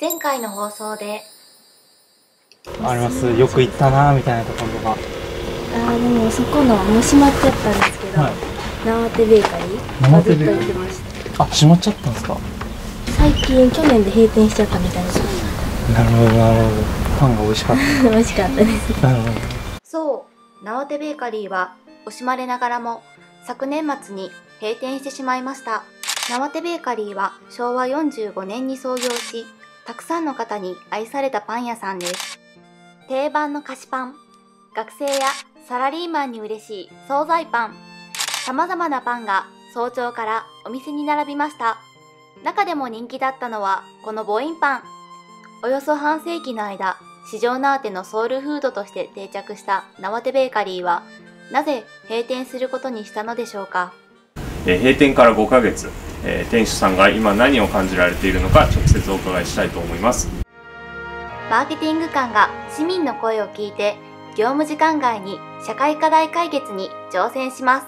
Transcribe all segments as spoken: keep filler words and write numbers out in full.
前回の放送であります。よく行ったなみたいなところが。 あーでもそこのもう閉まっちゃったんですけど、 はい、 縄手ベーカリーはずっと行ってました。 あ、閉まっちゃったんですか。 最近去年で閉店しちゃったみたいです。 なるほどなるほど。パンが美味しかった。 美味しかったです。 なるほど。 そう、縄手ベーカリーは惜しまれながらも昨年末に閉店してしまいました。縄手ベーカリーはしょうわよんじゅうごねんに創業し、たくさんの方に愛されたパン屋さんです。定番の菓子パン、学生やサラリーマンに嬉しい惣菜パン、様々なパンが早朝からお店に並びました。中でも人気だったのはこの母音パン。およそ半世紀の間、市場縄手のソウルフードとして定着した縄手ベーカリーは、なぜ閉店することにしたのでしょうか。 えー、閉店からごかげつ、えー、店主さんが今何を感じられているのか直接お伺いしたいと思います。 マーケティング官が市民の声を聞いて、業務時間外に社会課題解決に挑戦します。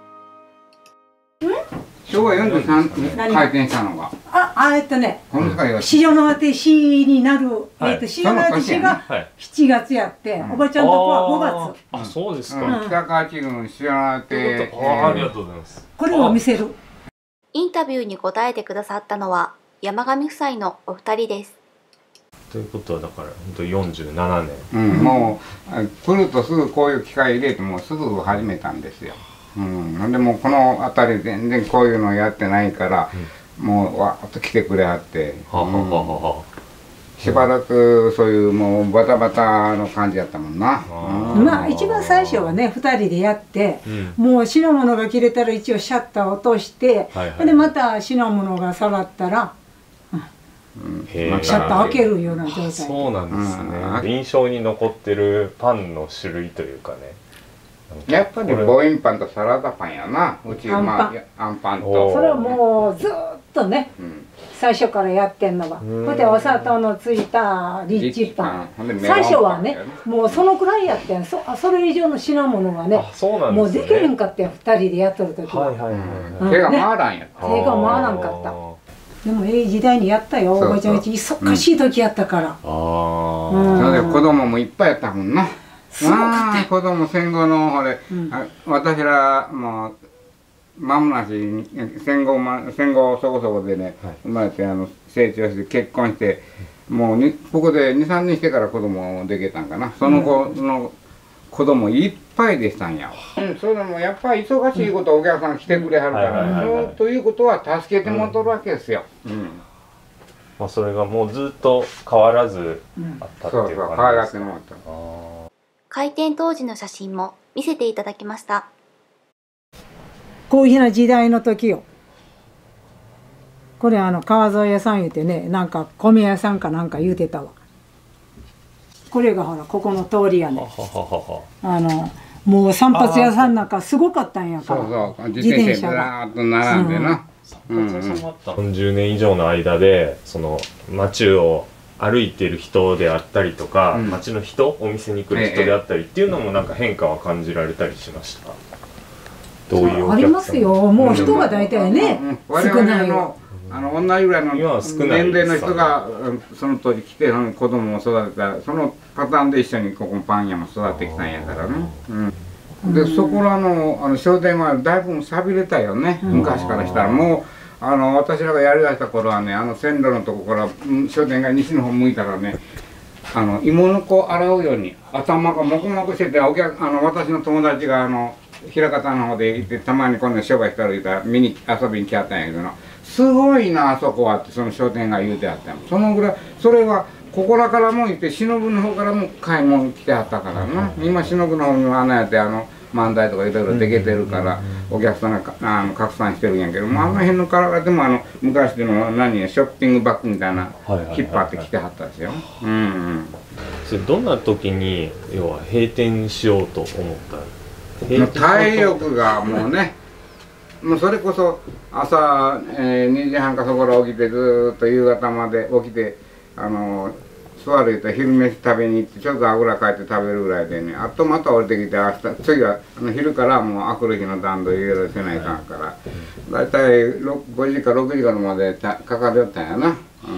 しょうわよんじゅうさんに開店したのが。 あ、あえっとね、 うん、 市場縄手市になる、はい、えっと市場縄手市がしちがつやって、うん、おばちゃんとこはごがつ。 あ、そうですか。 うん、北川地郡市場縄手。 ありがとうございます。 これを見せる。 インタビューに答えてくださったのは山上夫妻のお二人です。 ということはだから本当よんじゅうななねん、 うん、もう来るとすぐこういう機械入れてもうすぐ始めたんですよ。うん、でもこの辺り全然こういうのやってないから、うん、もうわーっと来てくれはって、しばらくそういうもうバタバタの感じやったもんな。 まあ一番最初はねふたりでやって、うん、もう品物が切れたら一応シャッターを落として、はいはい、でまた品物が下がったら、うん、シャッター開けるような状態で。 そうなんですね、うん、印象に残ってるパンの種類というかね、 やっぱり母音パンとサラダパンやな。うちまあアンパンとそれはもうずっとね、うん、最初からやってんのはそれでお砂糖のついたリッチパン、最初はねもうそのくらいやってん。 そ, それ以上の品物がね、ね、もうできへんかってんふたりでやっとる時は手が回らんやった。 手が回らんかった。でもええ時代にやったよ。おばちゃんうち忙しい時やったから。ああ、それで子供もいっぱいやったもんな。まあ子供戦後のほれ、うん、私らもう間もなしに戦後、ま、戦後そこそこでね、はい、生まれてあの成長して結婚して、もうにここでにさんねんしてから子供できたんかな。その子の子供いっぱいでしたんや。うん、それでもやっぱり忙しいことお客さん来てくれはるからということは助けてもらるわけですよ。うん、 まあそれがもうずっと変わらずあったっていう感じですか。そうそう、変わらずもあった。 開店当時の写真も見せていただきました。 こういうふうな時代の時よ。これあの川沿い屋さん言うてね、なんか米屋さんかなんか言うてたわ。これがほらここの通りやね。あのもう散髪屋さんなんかすごかったんやから。 そうそう、自転車がずっと並んでな。 よんじゅうねん以上の間でその街を歩いてる人であったりとか、うん、街の人、お店に来る人であったりっていうのもなんか変化は感じられたりしました。どういうお客さんありますよ。もう人が大体ね、 うん、少ないよ。あの同じぐらいの年齢の人がその当時来て子供を育てたそのパターンで一緒にここパン屋も育ってきたんやからね。うん、でそこらのあの商店街だいぶ寂れたよね、うん、昔からしたら。もうあの私らがやりだした頃はね、あの線路のとこから商店街西の方向いたらね、あの芋の子洗うように頭がもくもくしてて、お客あの私の友達があの枚方の方で行ってたまにこんな商売したら言うたら見に遊びに来はったんやけどな、すごいなあそこはってその商店街言うてあったの。そのぐらいそれはここらからも行って忍の方からも買い物来てはったからな。今忍の方にはあのやってあの漫才とかいろいろできてるからお客さんがあの拡散してるんやけども、あの辺のからでもあの昔での何やショッピングバッグみたいな引っ張ってきてはったですよ。うんうん。 それどんな時に要は閉店しようと思った？ 体力がもうね、もうそれこそ朝、えー、にじはんかそこから起きてずーっと夕方まで起きてあの座ると昼飯食べに行ってちょっとあぐらかいて食べるぐらいでね、あとまた降りてきて明日次はあの昼からもうあくる日の段取りいろいろせないかんから、だいたいごじかろくじからまでかかりよったんやな。うん、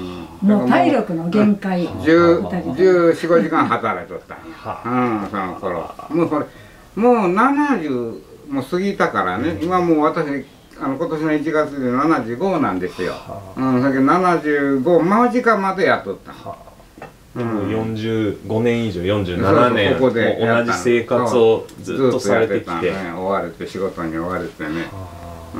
もう体力の限界じゅう、じゅうよん、ごじかん働いとったんや。うん、その頃。もうこれ、もうななじゅうも過ぎたからね、今もう私、あの今年のいちがつでななじゅうごなんですよ。うん、だけどななじゅうご間近までやっとった。 うん、よんじゅうごねん以上よんじゅうななねん同じ生活をずっとされてきて、 ね、追われて仕事に追われてね、 うん、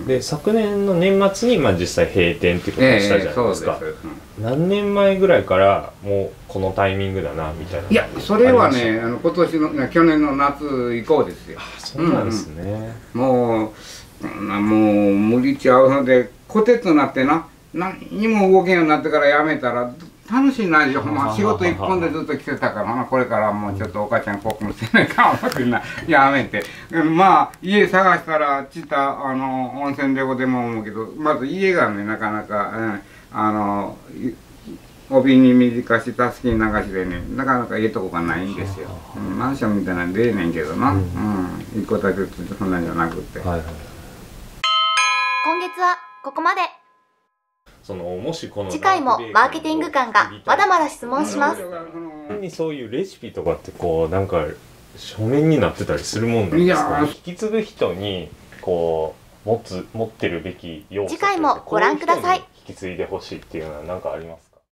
で昨年の年末にまあ実際閉店っていうことをしたじゃないですか、えーうん、何年前ぐらいからもうこのタイミングだなみたいな。 いやそれはねあの今年の去年の夏以降ですよ。 あそうなんですね、 うん、もうもう無理ちゃうのでコテとなってな何にも動けんようになってからやめたら楽しいないでしょ、まあ、仕事一本でずっと来てたからな、これからもうちょっとお母ちゃんここもせないかもってなやめて、まあ家探したらちたあの温泉でもでも思うけど、まず家がねなかなか、うん、あの帯に短し、たすきに流しでね、なかなかいいとこがないんですよ。うん、マンションみたいなんでええねんけどな、うん、うん、一戸建てってそんなんじゃなくて。はいはい、 今月はここまで。 そのもしこの次回もマーケティング官がまだまだ質問します。 にそういうレシピとかってこうなんか書面になってたりするもんなんですか？引き継ぐ人にこう持つ持ってるべき要素、 次回もご覧ください。 引き継いでほしいっていうのは何かあります？